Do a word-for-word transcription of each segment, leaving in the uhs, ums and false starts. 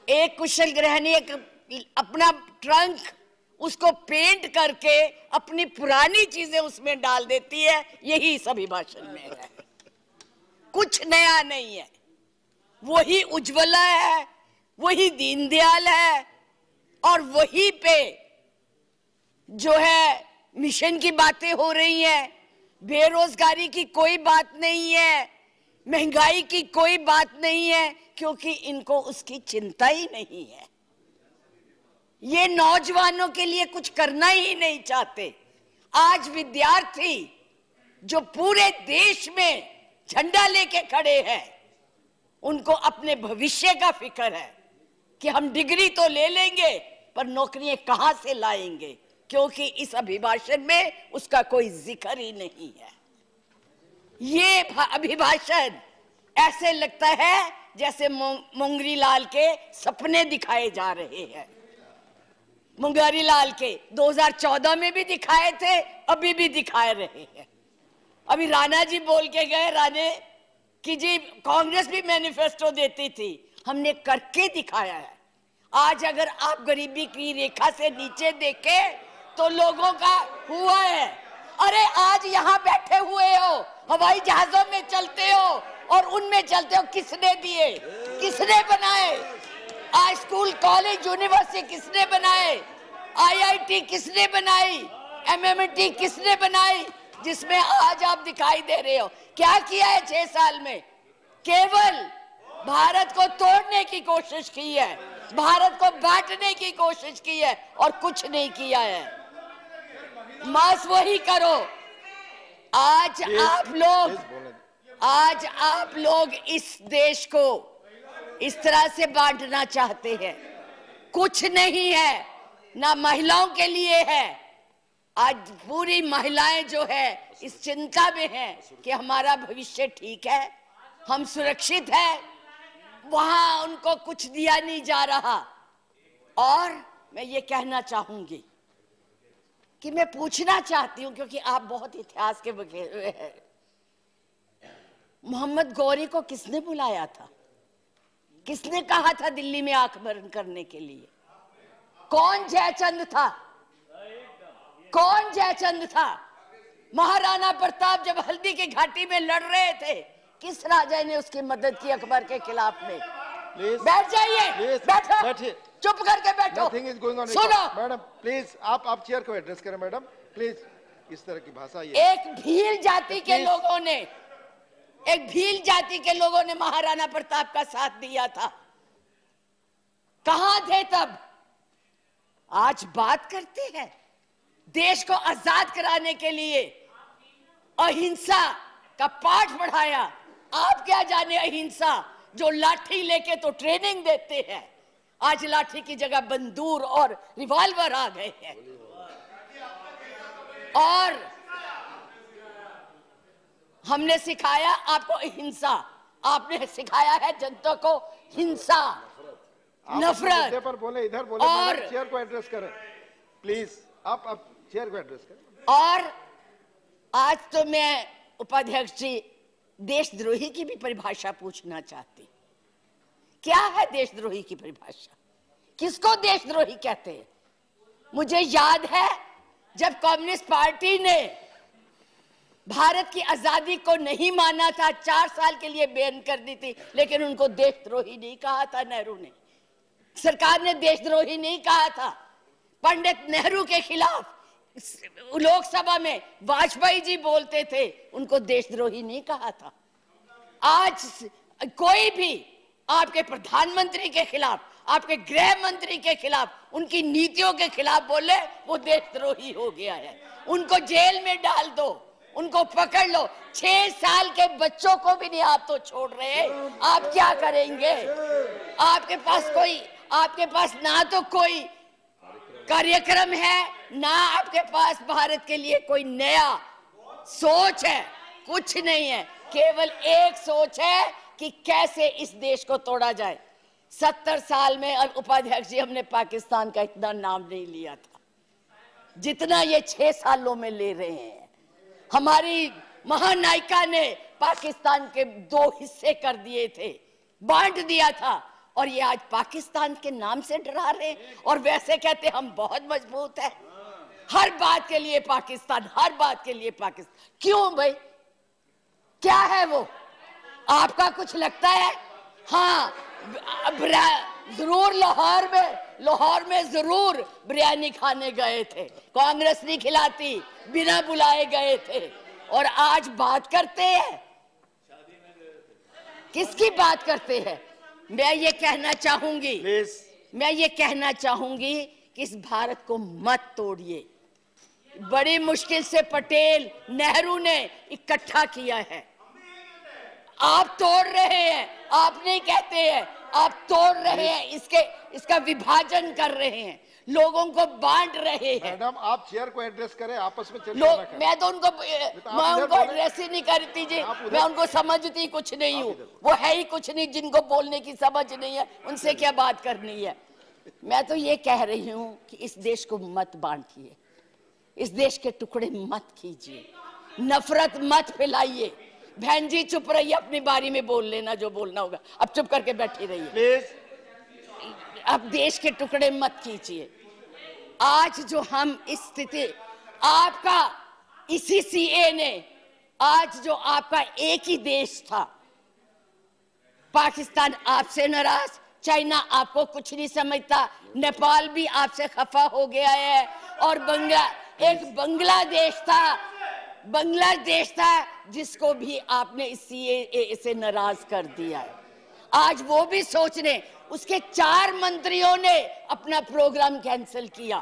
एक कुशल गृहिणी एक अपना ट्रंक उसको पेंट करके अपनी पुरानी चीजें उसमें डाल देती है, यही इस अभिभाषण में है। कुछ नया नहीं है, वही उज्ज्वला है, वही दीनदयाल है, और वही पे जो है मिशन की बातें हो रही हैं। बेरोजगारी की कोई बात नहीं है, महंगाई की कोई बात नहीं है, क्योंकि इनको उसकी चिंता ही नहीं है। ये नौजवानों के लिए कुछ करना ही नहीं चाहते। आज विद्यार्थी जो पूरे देश में झंडा लेके खड़े हैं, उनको अपने भविष्य का फिक्र है कि हम डिग्री तो ले लेंगे पर नौकरियां कहां से लाएंगे, क्योंकि इस अभिभाषण में उसका कोई जिक्र ही नहीं है। ये अभिभाषण ऐसे लगता है जैसे मुंगरी लाल के सपने दिखाए जा रहे हैं। मुंगरी लाल के दो हज़ार चौदह में भी दिखाए थे, अभी भी दिखाए रहे हैं। अभी राणा जी बोल के गए, राणे कि जी कांग्रेस भी मैनिफेस्टो देती थी, हमने करके दिखाया है। आज अगर आप गरीबी की रेखा से नीचे देखें तो लोगों का हुआ है। अरे आज यहाँ बैठे हुए हो, हवाई जहाजों में चलते हो और उनमें चलते हो, किसने दिए, किसने बनाए? आज स्कूल कॉलेज यूनिवर्सिटी किसने बनाए? आईआईटी किसने बनाई? एमएमटी किसने बनाई? जिसमें आज आप दिखाई दे रहे हो। क्या किया है छह साल में? केवल भारत को तोड़ने की कोशिश की है, भारत को बांटने की कोशिश की है और कुछ नहीं किया है। मास वही करो। आज आप लोग आज आप लोग इस देश को इस तरह से बांटना चाहते हैं। कुछ नहीं है, ना महिलाओं के लिए है। आज पूरी महिलाएं जो है इस चिंता में है कि हमारा भविष्य ठीक है, हम सुरक्षित है, वहां उनको कुछ दिया नहीं जा रहा। और मैं ये कहना चाहूंगी कि मैं पूछना चाहती हूं, क्योंकि आप बहुत इतिहास के बखे हुए हैं, मोहम्मद गौरी को किसने बुलाया था? किसने कहा था दिल्ली में आंख बंद करने के लिए? कौन जयचंद था? कौन जयचंद था? महाराणा प्रताप जब हल्दी की घाटी में लड़ रहे थे, किस राजा ने उसकी मदद की अकबर के खिलाफ में? बैठ जाइए, बैठो, चुप करके बैठो। सुनो मैडम, प्लीज आप आप चेयर को एड्रेस करें मैडम, प्लीज। इस तरह की भाषा ये एक भील जाति के लोगों ने एक भील जाति के लोगों ने महाराणा प्रताप का साथ दिया था। कहां थे तब? आज बात करते हैं देश को आजाद कराने के लिए अहिंसा का पाठ पढ़ाया। आप क्या जाने अहिंसा, जो लाठी लेके तो ट्रेनिंग देते हैं, आज लाठी की जगह बंदूक और रिवॉल्वर आ गए हैं। और हमने सिखाया आपको अहिंसा, आपने सिखाया है जनता को हिंसा, नफरत। पर बोले, इधर बोले, और चेयर को एड्रेस करें प्लीज। आप आप चेयर को एड्रेस करें। और आज तो मैं उपाध्यक्ष जी देशद्रोही की भी परिभाषा पूछना चाहती। क्या है देशद्रोही की परिभाषा? किसको देशद्रोही कहते हैं? मुझे याद है जब कम्युनिस्ट पार्टी ने भारत की आजादी को नहीं माना था, चार साल के लिए बैन कर दी थी, लेकिन उनको देशद्रोही नहीं कहा था। नेहरू ने, सरकार ने देशद्रोही नहीं कहा था। पंडित नेहरू के खिलाफ लोकसभा में वाजपेयी जी बोलते थे, उनको देशद्रोही नहीं कहा था। आज कोई भी आपके प्रधानमंत्री के खिलाफ, आपके गृह मंत्री के खिलाफ, उनकी नीतियों के खिलाफ बोले, वो देशद्रोही हो गया है। उनको जेल में डाल दो, उनको पकड़ लो। छह साल के बच्चों को भी नहीं आप तो छोड़ रहे। आप क्या करेंगे? आपके पास कोई आपके पास ना तो कोई कार्यक्रम है, ना आपके पास भारत के लिए कोई नया सोच है, कुछ नहीं है। केवल एक सोच है कि कैसे इस देश को तोड़ा जाए। सत्तर साल में उपाध्यक्ष जी हमने पाकिस्तान का इतना नाम नहीं लिया था जितना ये छह सालों में ले रहे हैं। हमारी महानायिका ने पाकिस्तान के दो हिस्से कर दिए थे, बांट दिया था, और ये आज पाकिस्तान के नाम से डरा रहे हैं और वैसे कहते हम बहुत मजबूत है। हर बात के लिए पाकिस्तान, हर बात के लिए पाकिस्तान। क्यों भाई, क्या है वो? आपका कुछ लगता है? हाँ, जरूर लाहौर में लाहौर में जरूर बिरयानी खाने गए थे, कांग्रेस नहीं खिलाती, बिना बुलाए गए थे। और आज बात करते हैं, किसकी बात करते हैं? मैं ये कहना चाहूंगी मैं ये कहना चाहूंगी कि इस भारत को मत तोड़िए। बड़ी मुश्किल से पटेल नेहरू ने इकट्ठा किया है, आप तोड़ रहे हैं। आप नहीं कहते हैं, आप तोड़ रहे हैं, इसके इसका विभाजन कर रहे हैं, लोगों को बांट रहे हैं। मैडम, आप चेयर को एड्रेस करें, आपस में चर्चा लोग, ना करें। मैं तो उनको मैं उनको एड्रेस ही नहीं करती जी, मैं उनको समझती कुछ नहीं हूँ, वो है ही कुछ नहीं, जिनको बोलने की समझ नहीं है उनसे क्या बात करनी है। मैं तो ये कह रही हूँ कि इस देश को मत बांटिए, इस देश के टुकड़े मत कीजिए, नफरत मत फैलाइए। बहन जी चुप रहिए, अपनी बारी में बोल लेना जो बोलना होगा, अब चुप करके बैठी रहिए प्लीज। अब देश के टुकड़े मत कीजिए। आज जो हम इस स्थिति, आपका इसी सीए ने, आज जो आपका एक ही देश था, पाकिस्तान आपसे नाराज, चाइना आपको कुछ नहीं समझता, नेपाल भी आपसे खफा हो गया है, और बंगला एक बांग्लादेश था बांग्लादेश था जिसको भी आपने इस सीएए से नाराज कर दिया है। आज वो भी सोच रहे, उसके चार मंत्रियों ने अपना प्रोग्राम कैंसिल किया,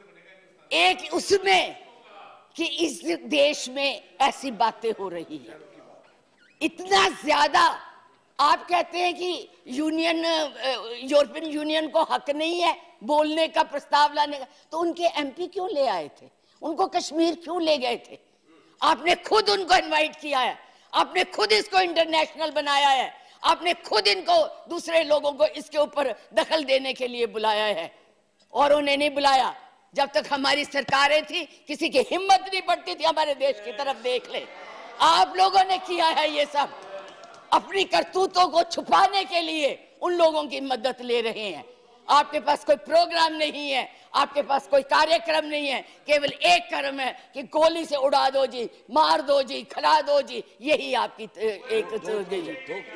एक उसमें कि इस देश में ऐसी बातें हो रही है। इतना ज्यादा आप कहते हैं कि यूनियन यूरोपियन यूनियन को हक नहीं है बोलने का, प्रस्ताव लाने का, तो उनके एमपी क्यों ले आए थे? उनको कश्मीर क्यों ले गए थे? आपने खुद उनको इनवाइट किया है, आपने खुद इसको इंटरनेशनल बनाया है, आपने खुद इनको, दूसरे लोगों को इसके ऊपर दखल देने के लिए बुलाया है, और उन्हें नहीं बुलाया। जब तक हमारी सरकारें थी किसी की हिम्मत नहीं पड़ती थी हमारे देश की तरफ देख ले। आप लोगों ने किया है ये सब, अपनी करतूतों को छुपाने के लिए उन लोगों की मदद ले रहे हैं। आपके पास कोई प्रोग्राम नहीं है, आपके पास कोई कार्यक्रम नहीं है, केवल एक कर्म है कि गोली से उड़ा दो जी, मार दो जी, खिला दो जी, यही आपकी एक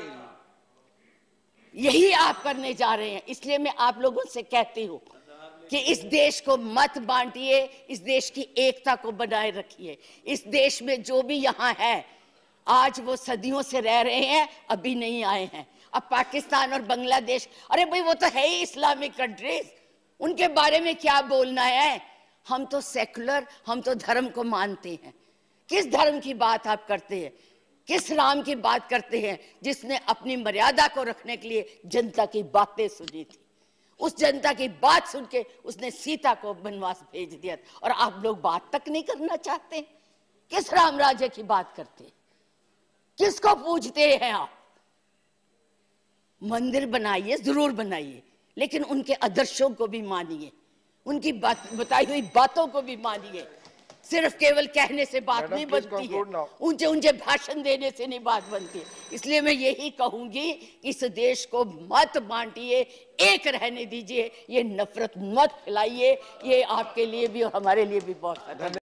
यही आप करने जा रहे हैं। इसलिए मैं आप लोगों से कहती हूँ कि इस देश को मत बांटिए, इस देश की एकता को बनाए रखिए। इस देश में जो भी यहाँ है, आज वो सदियों से रह रहे हैं, अभी नहीं आए हैं। अब पाकिस्तान और बांग्लादेश, अरे भाई वो तो है ही इस्लामिक कंट्रीज, उनके बारे में क्या बोलना है? हम तो सेकुलर, हम तो धर्म को मानते हैं। किस धर्म की बात आप करते हैं? किस राम की बात करते हैं जिसने अपनी मर्यादा को रखने के लिए जनता की बातें सुनी थी? उस जनता की बात सुन के उसने सीता को वनवास भेज दिया, और आप लोग बात तक नहीं करना चाहते। किस राम राज्य की बात करते हैं? किसको पूजते हैं आप? मंदिर बनाइए, जरूर बनाइए, लेकिन उनके आदर्शों को भी मानिए, उनकी बात, बताई हुई बातों को भी मानिए। सिर्फ केवल कहने से बात नहीं बनती है, ऊंचे ऊंचे भाषण देने से नहीं बात बनती है। इसलिए मैं यही कहूंगी कि इस देश को मत बांटिए, एक रहने दीजिए, ये नफरत मत फैलाइए। ये आपके लिए भी और हमारे लिए भी बहुत